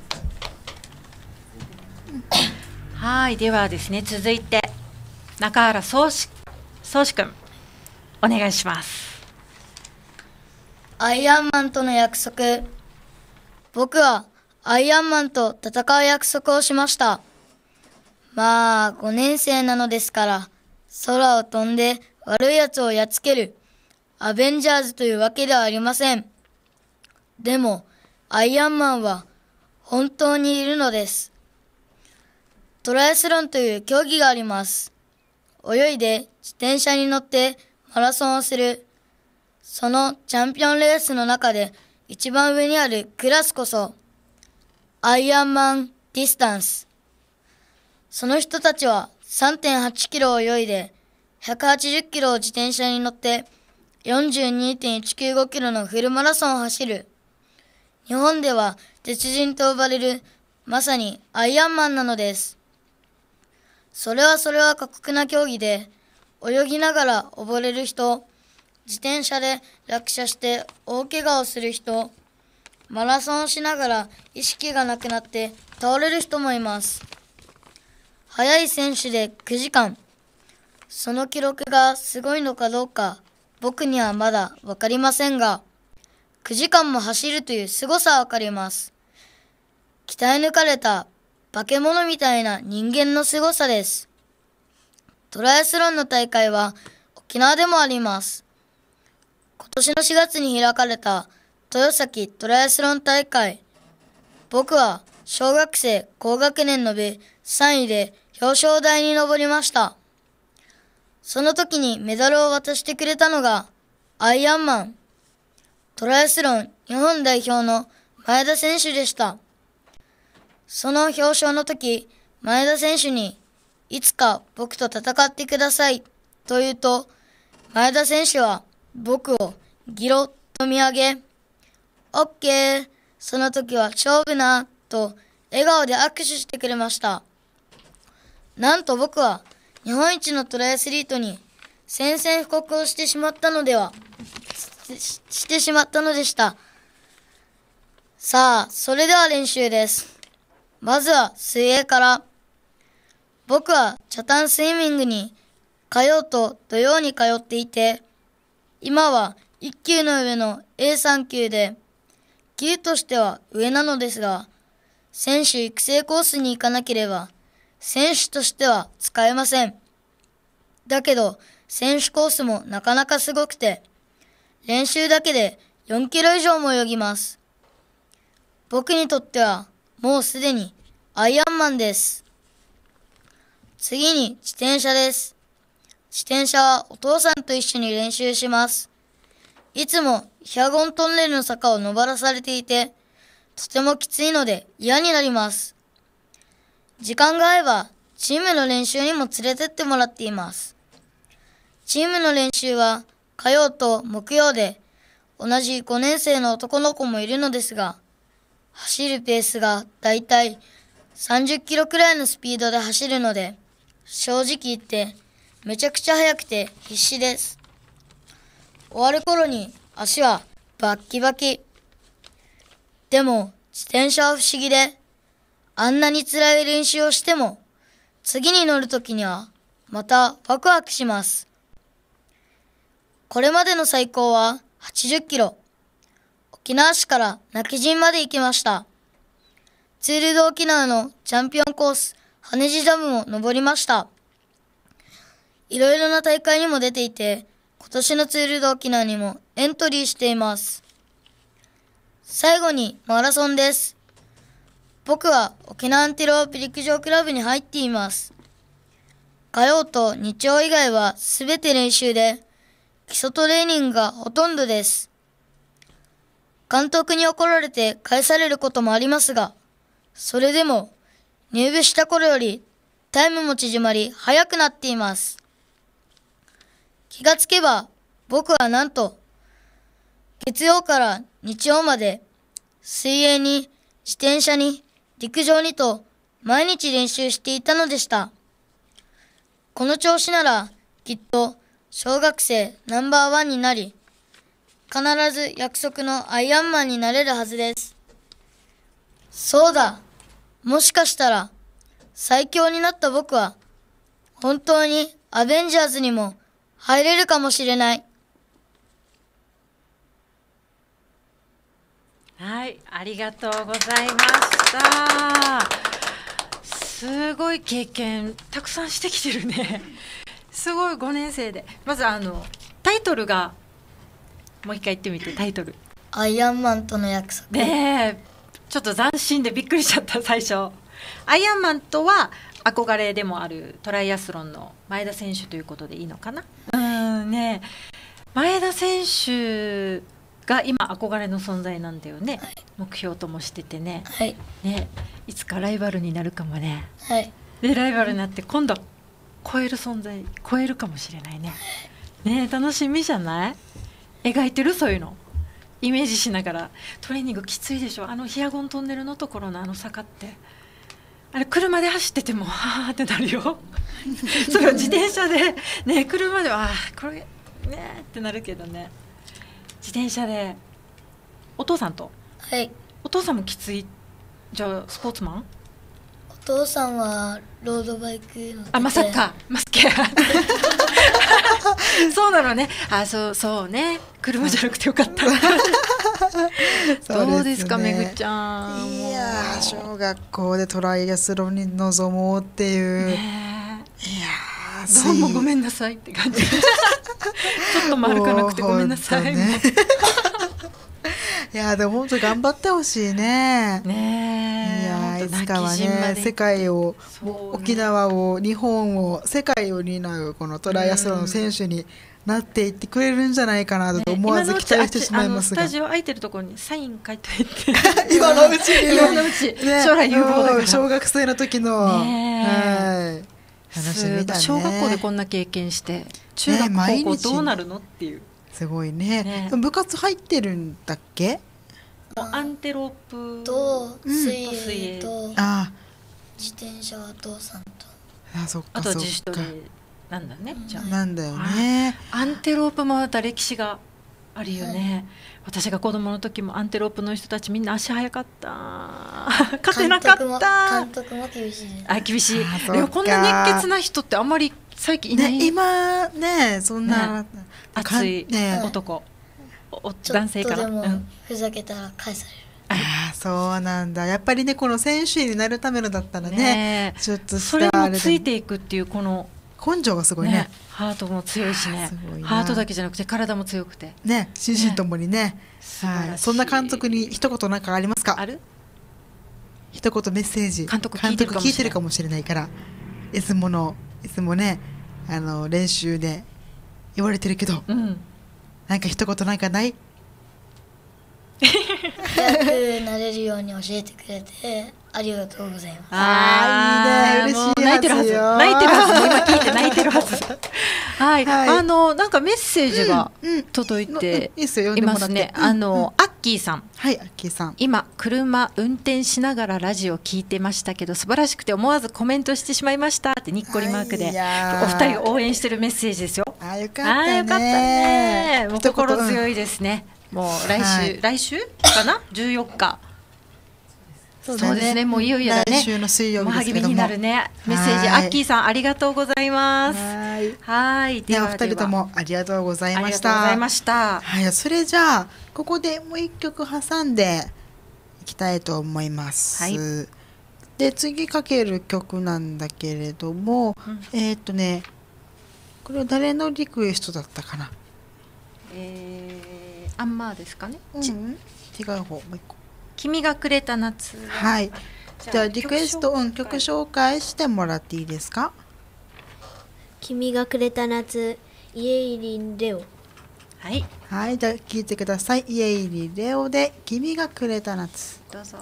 はい、ではですね、続いて中原宗志くんお願いします。 アイアンマンとの約束。僕はアイアンマンと戦う約束をしました。まあごねん生なのですから空を飛んで悪いやつをやっつけるアベンジャーズというわけではありません。でもアイアンマンは本当にいるのです。トライアスロンという競技があります。泳いで自転車に乗ってマラソンをする。そのチャンピオンレースの中で一番上にあるクラスこそアイアンマンディスタンス。その人たちは さんてんはちキロを泳いでひゃくはちじゅっキロを自転車に乗って よんじゅうにてんいちきゅうごキロのフルマラソンを走る。日本では鉄人と呼ばれるまさにアイアンマンなのです。それはそれは過酷な競技で、泳ぎながら溺れる人、自転車で落車して大怪我をする人、マラソンをしながら意識がなくなって倒れる人もいます。速い選手でくじかん、 その記録がすごいのかどうか僕にはまだわかりませんが、くじかんも走るという凄さはわかります。鍛え抜かれた化け物みたいな人間の凄さです。トライアスロンの大会は沖縄でもあります。今年のしがつに開かれた豊崎トライアスロン大会、僕は小学生高学年の部さんいで表彰台に上りました。その時にメダルを渡してくれたのがアイアンマン、トライアスロン日本代表の前田選手でした。その表彰の時、前田選手にいつか僕と戦ってくださいと言うと、前田選手は僕をギロッと見上げ、オッケー、その時は勝負なと笑顔で握手してくれました。なんと僕は日本一のトライアスリートに宣戦布告をしてしまったのではし、してしまったのでした。さあ、それでは練習です。まずは水泳から。僕はチャタンスイミングに火曜と土曜に通っていて、今はいっ級の上の エーさん 級で、級としては上なのですが、選手育成コースに行かなければ、選手としては使えません。だけど、選手コースもなかなかすごくて、練習だけでよんキロ以上も泳ぎます。僕にとっては、もうすでにアイアンマンです。次に自転車です。自転車はお父さんと一緒に練習します。いつもヒアゴントンネルの坂を登らされていて、とてもきついので嫌になります。時間が合えばチームの練習にも連れてってもらっています。チームの練習は火曜と木曜で、同じごねん生の男の子もいるのですが、走るペースがだいたいさんじゅっキロくらいのスピードで走るので、正直言ってめちゃくちゃ速くて必死です。終わる頃に足はバッキバキ。でも自転車は不思議で、あんなに辛い練習をしても、次に乗るときにはまたワクワクします。これまでの最高ははちじゅっキロ。沖縄市から今帰仁まで行きました。ツール・ド・沖縄のチャンピオンコース、羽地ダムも登りました。いろいろな大会にも出ていて、今年のツール・ド・沖縄にもエントリーしています。最後にマラソンです。僕は沖縄アンティロープ陸上クラブに入っています。火曜と日曜以外はすべて練習で、基礎トレーニングがほとんどです。監督に怒られて返されることもありますが、それでも入部した頃よりタイムも縮まり速くなっています。気がつけば僕はなんと月曜から日曜まで水泳に自転車に陸上にと毎日練習していたのでした。この調子ならきっと小学生ナンバーワンになり、必ず約束のアイアンマンになれるはずです。そうだ、もしかしたら最強になった僕は本当にアベンジャーズにも入れるかもしれない。 はい、ありがとうございました。すごい経験たくさんしてきてるね。すごいごねん生で、まずあのタイトルがもう一回言ってみて。タイトルアイアンマンとの約束。 ねえ、ちょっと斬新でびっくりしちゃった最初。アイアンマンとは憧れでもあるトライアスロンの前田選手ということでいいのかな。うんね、前田選手が今憧れの存在なんだよね、はい、目標ともしててね、はい、ね、いつかライバルになるかもね、はい、でライバルになって今度は超える存在、超えるかもしれないね。ね、楽しみじゃない？描いてる？そういうのイメージしながら。トレーニングきついでしょ、あのヒアゴントンネルのところのあの坂って。あれ車で走っててもはーってなるよそれを自転車でね、車ではあこれねってなるけどね、自転車で。お父さんと、はい、お父さんもきついじゃあスポーツマン？ お父さんはロードバイク乗ってて、 あ、まさかまさかそうなのね。あ、そうそうね、車じゃなくてよかったどうですか、めぐちゃん。 いやー、小学校でトライアスロンに臨もうっていう、 ね、 いやー、どうもごめんなさいって感じちょっと丸かなくてごめんなさい、ね、 いやでも本当頑張ってほしいね。 ね、 いやいつかはね、世界を、ね、沖縄を、日本を、世界を担うこのトライアスロンの選手になっていってくれるんじゃないかなと思わず期待してしまいますが、 ね、スタジオ空いてるところにサイン書いておいて今のうちに、ね、 今のうち、ね、将来有望だから小学生の時の、 ね、 はい、楽しみだね。 小学校でこんな経験して中学、ね、高校どうなるのっていう、 すごいね。 ね、 部活入ってるんだっけ？ アンテロープと水泳と自転車は父さんと、 あ、そっか、 あとは自主トレなんだね。じゃあなんだよね。 アンテロープもまた歴史があるよね。私が子供の時もアンテロープの人たちみんな足早かった勝てなかった。 監督も厳しい、ね、 あ、厳しい。でもこんな熱血な人ってあんまり最近いない、 ね、今ね、そんな、ね、 熱い男、ね、男性からちょっとでもふざけたら返される、 うん、ああ、そうなんだ。やっぱりね、この選手になるためのだったら ね, ねちょっとそれもついていくっていうこの根性がすごい ね, ねハートも強いしね、ハートだけじゃなくて体も強くてね、心身ともに ね, ね、はい、そんな監督に一言なんかありますか？ ある？ 一言メッセージ。 監督聞いてるかもしれない、 監督聞いてるかもしれないから、いつものいつもね、あの練習で言われてるけど、うん、なんか一言なんかない？ 早くなれるように教えてくれてありがとうございます。 ああ、いいね、嬉しい。 泣いてるはず、泣いてるはず、もう今聞いて泣いてるはずはい、はい、あのなんかメッセージが届いていますね。あのアッキーさん、 はい、アッキーさん、 今車運転しながらラジオ聞いてましたけど素晴らしくて思わずコメントしてしまいましたってニッコリマークでお二人を応援してるメッセージですよ。 あ、よかったね。 あ、よかったね。もう心強いですね。もう来週、はい、来週かなじゅうよっか、そうですね、もういよいよだね。 来週の水曜日ですけども、 励みになるね。メッセージ、アッキーさんありがとうございます。 はいはい、 ではお二人ともありがとうございました。 ありがとうございました。 はい、それじゃあここでもう一曲挟んでいきたいと思います。はい、で次かける曲なんだけれども、うん、えー、っとねこれは誰のリクエストだったかな。 えー、アンマーですかね。 うん、違う方、もう一個。 君がくれた夏。 はい。じゃあリクエスト、うん、曲紹介してもらっていいですか。 君がくれた夏、イエイリンレオ。 はい。 はい、じゃあ聞いてください。イエイリンレオで君がくれた夏。 どうぞ。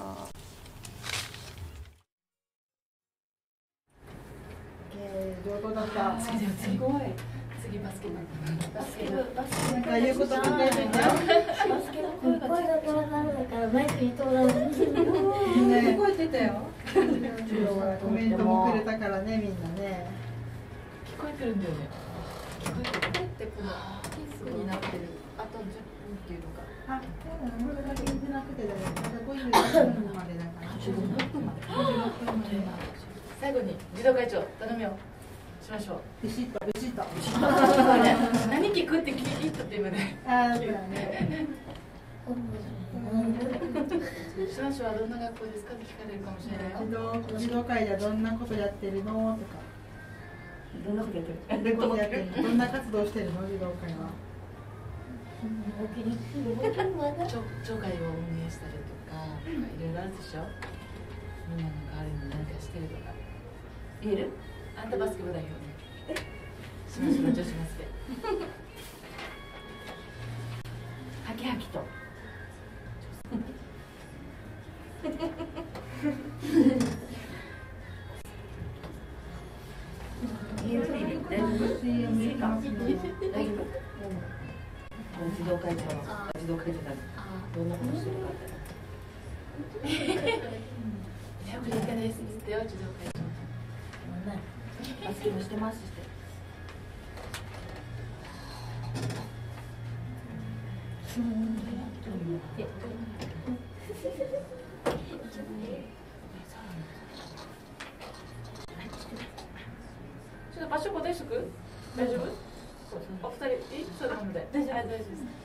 えー、どうだった。すごい。次バスケバスケバスケああいうこと考えてんだよ。バスケの声が声が取らないからマイクに通らない。みんな聞こえてたよ。 コメントもくれたからね、みんなね。 聞こえてるんだよね。聞こえてるってこのピンクになってる。あとじゅっぷんっていうのか。 あ、これだけ言ってなくてだよ。まだごじゅうろっぷんまでだから。 じゅうろっぷんまで。じゅうろっぷんまで。最後に児童会長頼むよ。しましょう。 ビシッとビシッと。 何聞くって聞いたって今ね。 ああ、そうだね。 しましょうはどんな学校ですかって聞かれるかもしれないよ。 児童児童会ではどんなことやってるのとか。 どんなことやってる？ どんなことやってるの？どんな活動してるの？児童会は。 町会を運営したりとか、いろいろあるでしょ。みんなの代わりに何かしてるとか。言える？あんたバスケ部だよね。しましょう、女子バスケ。はきはきと。大丈夫？大丈夫？児童会長の児童会長がどんなことしてるかって。よく言ってですってよ、児童会長。バスケもしてますして。 ョコですく大丈夫？お二人いい？そうですので大丈夫大丈夫です。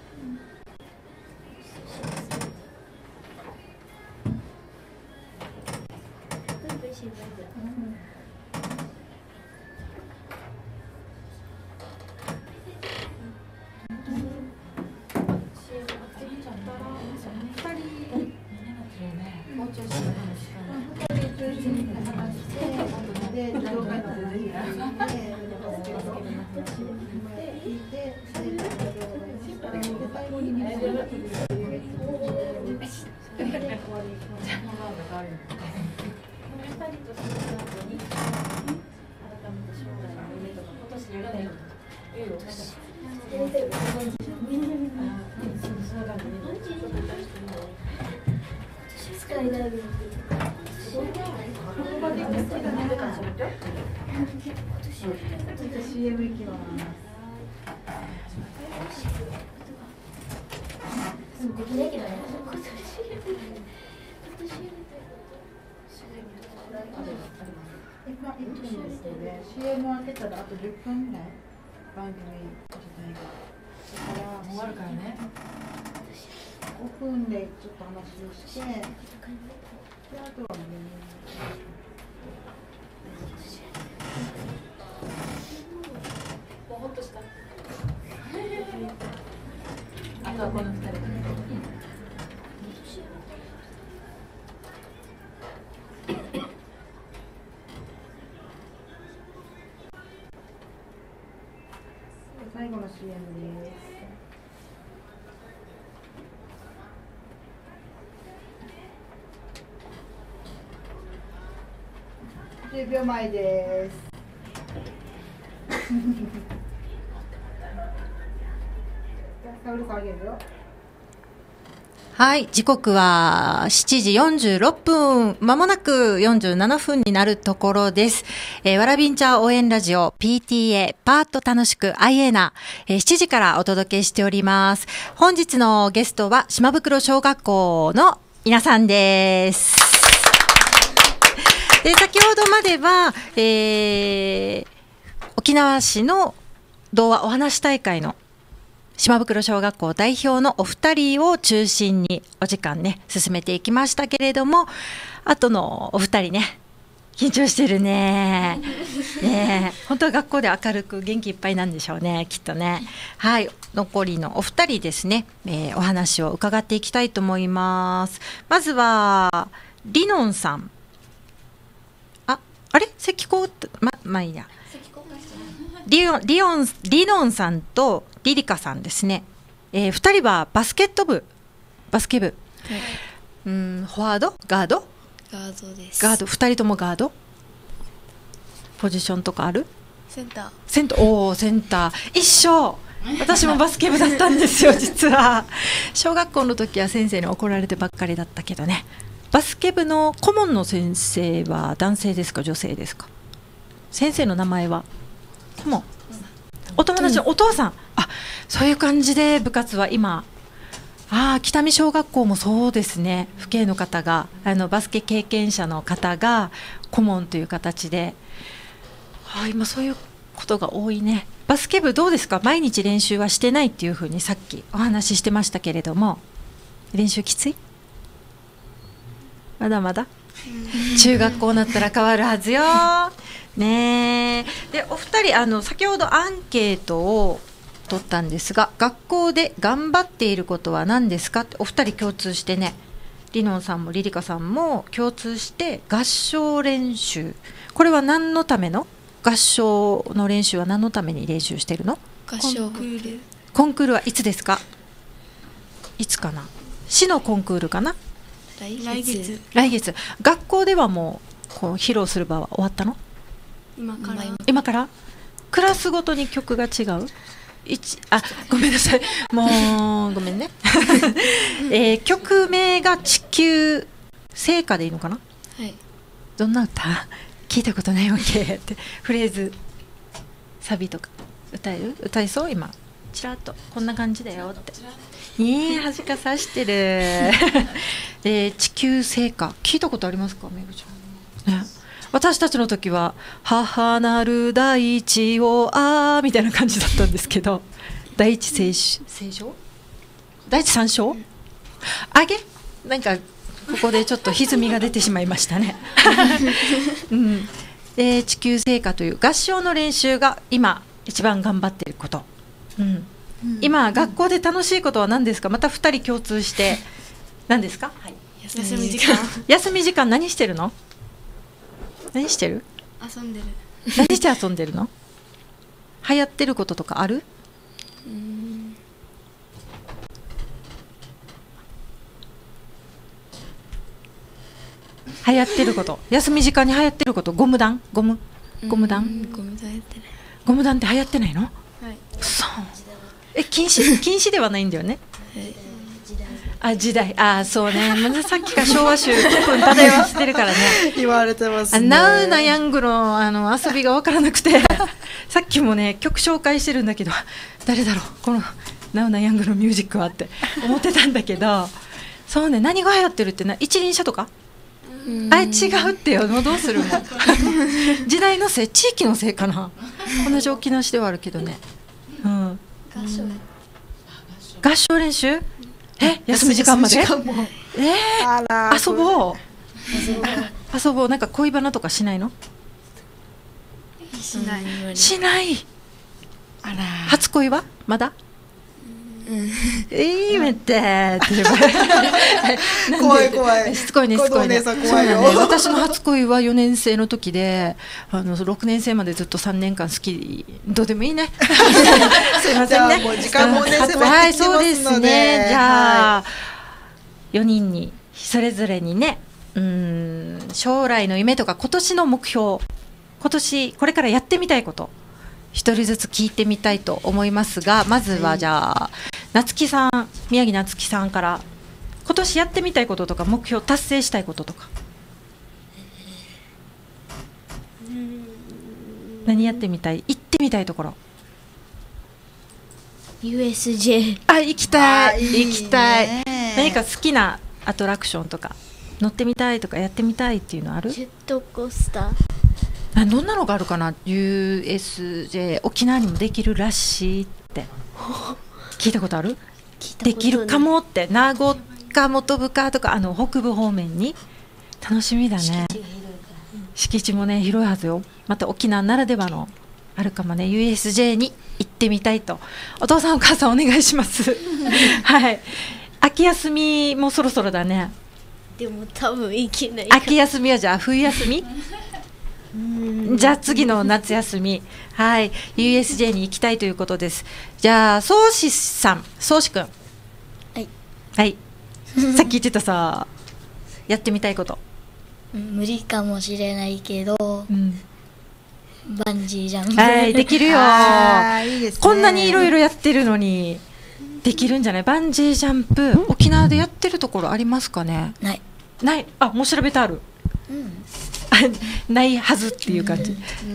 シーエム 開けたらあとじゅっぷんぐらい番組自体がだからもうあるからねごふんでちょっと話をしてであとはねもうほっとしたあとはこのふたり最後の シーエム です。じゅうびょうまえです。 はい、時刻はしちじよんじゅうろっぷん、まもなくよんじゅうななふんになるところです。えー、わらびんちゃん応援ラジオ ピーティーエー パーッと楽しくアイエーナ、えー、しちじからお届けしております。本日のゲストは島袋小学校の皆さんです。で、先ほどまでは、えー、沖縄市の童話お話大会の島袋小学校代表のお二人を中心にお時間ね進めていきましたけれども、あとのお二人ね緊張してるねねえ本当は学校で明るく元気いっぱいなんでしょうねきっとね。はい、残りのお二人ですね、えー、お話を伺っていきたいと思います。まずはりのんさん、ああれ席こうままあいいや、リオンリオンリノンさんとリリカさんですね、えー、ふたりはバスケット部バスケ部、はい、うんフォワードガードガードです。 ガードふたりともガードポジションとかある？ センターセンターおーセンター一緒。私もバスケ部だったんですよ実は。小学校の時は先生に怒られてばっかりだったけどね。バスケ部の顧問の先生は男性ですか女性ですか？先生の名前は顧問、お友達のお父さん、あ、そういう感じで部活は今、あ、北見小学校もそうですね、父兄の方があのバスケ経験者の方が顧問という形で、あ、今そういうことが多いね。バスケ部どうですか？毎日練習はしてないっていうふうにさっきお話ししてましたけれども、練習きつい？まだまだ中学校になったら変わるはずよね。でお二人あの先ほどアンケートを取ったんですが、学校で頑張っていることは何ですかってお二人共通してね、りのんさんもりりかさんも共通して合唱練習、これは何のための合唱の練習は何のために練習してるの？ 合唱コンクール。 コンクールはいつですか？いつかな？市のコンクールかな？ 来月。 来月。学校ではもうこう披露する場は終わったの？ 今から。 今からクラスごとに曲が違う？一あごめんなさいもうごめんね、えー、曲名が地球聖歌でいいのかな？ はい。どんな歌？聞いたことないわけってフレーズサビとか歌える？歌いそう？今ちらっとこんな感じだよって。いい恥かさしてる、えー、地球聖歌聞いたことありますか？めぐちゃん、ね、 私たちの時は母なる大地をあーみたいな感じだったんですけど、第一聖書聖書第一三章あげなんかここでちょっと歪みが出てしまいましたね、うん、で地球聖歌という合唱の練習が今一番頑張っていること、うんうん、今学校で楽しいことは何ですか？またふたり共通して何ですか？はい、 休み時間休み時間何してるの？何してる？ 遊んでる。 何して遊んでるの？流行ってることとかある？ うーん流行ってること休み時間に流行ってることゴム弾ゴムゴム弾ゴム弾やってない。 ゴム弾って流行ってないの？ はい。 そうえ禁止禁止ではないんだよね。あ時代あそうねまださっきから昭和集気分漂わせてるからね言われてますね。 ナウなヤングのあの遊びが分からなくてさっきもね曲紹介してるんだけど誰だろうこのナウなヤングのミュージックはって思ってたんだけどそうね何が流行ってるってな一輪車とかあ違うってよもうどうするも時代のせい地域のせいかな同じ沖縄市ではあるけどね、うん、合唱合唱練習え休み時間までえー、遊ぼう遊ぼうなんか恋バナとかしないの？ しない。 しないあら初恋はまだ？いいめってって言えば怖い怖いしつこいねしつこいね怖いよ。 私の初恋はよねん生の時であのろくねん生までずっとさんねんかん好きどうでもいいねすいませんねもう時間もね迫ってきてますので、 はいそうですねじゃあ、はい、よにんにそれぞれにねうーん将来の夢とか今年の目標今年これからやってみたいこと一人ずつ聞いてみたいと思いますがまずはじゃあ夏木さん宮城夏木さんから今年やってみたいこととか目標達成したいこととか何やってみたい行ってみたいところユーエスジェーあ行きたいあいいね行きたい何か好きなアトラクションとか乗ってみたいとかやってみたいっていうのある？ ジェットコースターあどんなのがあるかな ユーエスジェー 沖縄にもできるらしいって聞いたことある？できるかもって名護か本部かとかあの北部方面に楽しみだね敷地もね広いはずよまた沖縄ならではのあるかもね ユーエスジェー に行ってみたいとお父さんお母さんお願いしますはい秋休みもそろそろだねでも多分行けない秋休みはじゃあ冬休みじゃあ次の夏休みはい ユーエスジェー に行きたいということです。じゃあ宗志さん宗志くんはいはいさっき言ってたさやってみたいこと無理かもしれないけど、 うん、 バンジージャンプはいできるよいいですね、 こんなにいろいろやってるのにできるんじゃない？バンジージャンプ沖縄でやってるところありますかね？ ないないあもう調べてある、 うん、 ないはずっていう感じ、 うん、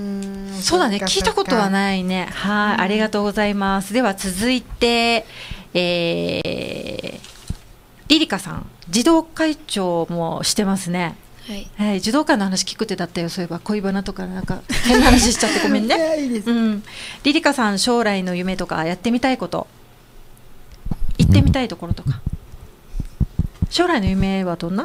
そうだね聞いたことはないねはい、うん、ありがとうございます。では続いて、えー、リリカさん児童会長もしてますね。 はいはい、児童館の話聞くってだったよそういえば恋バナとかなんか変な話しちゃってごめんねいいです、 うん、リリカさん将来の夢とかやってみたいこと行ってみたいところとか将来の夢はどんな？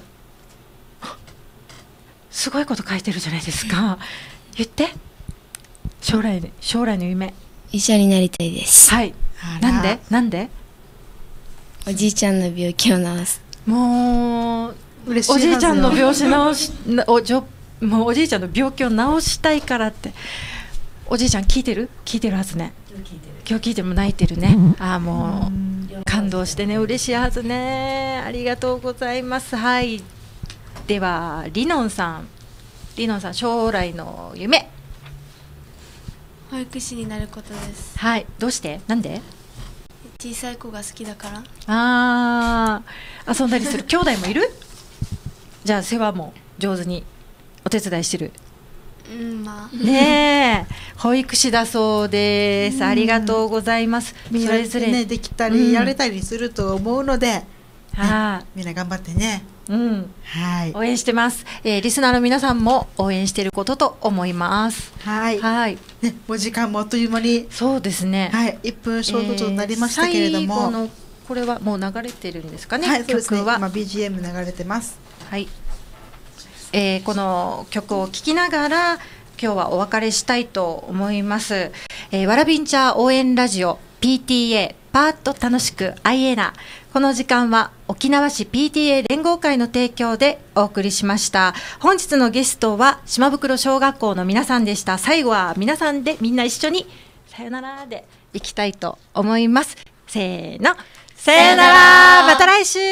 すごいこと書いてるじゃないですか言って将来将来の夢医者になりたいです。 はいなんでなんでおじいちゃんの病気を治す。 もう嬉しいはずよおじいちゃんの病死治しおじょもうおじいちゃんの病気を治したいからっておじいちゃん聞いてる聞いてるはずね今日聞いても泣いてるねああもう感動してね嬉しいはずねありがとうございますはいではリノンさんリノンさん将来の夢保育士になることです。 はいどうしてなんで小さい子が好きだから。 あー遊んだりする兄弟もいるじゃあ世話も上手にお手伝いしてるうんまあねえ保育士だそうです、うん、ありがとうございます。 みんなそれぞれ、 ね、できたり、うん、やれたりすると思うので、ね、 あみんな頑張ってねうん、 はい、 応援してます、えー、リスナーの皆さんも応援していることと思います。 はい、 はい、 ね、もう時間もあっという間に、 そうですね、 はい、いっぷんちょうどとなりましたけれども、 えー、最後のこれはもう流れてるんですかね。 はい、そうですね、 曲は今 ビージーエム 流れてます。 はい、えー、この曲を聴きながら今日はお別れしたいと思います。えー、わらびんちゃ応援ラジオ ピーティーエー パーッと楽しくアイエナ、この時間は沖縄市 ピーティーエー 連合会の提供でお送りしました。本日のゲストは島袋小学校の皆さんでした。最後は皆さんでみんな一緒にさよならでいきたいと思います。せーの、さよなら、また来週。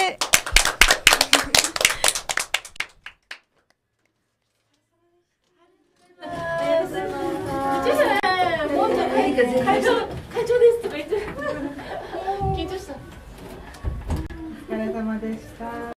会長、会長ですとか言って緊張した。お疲れ様でした。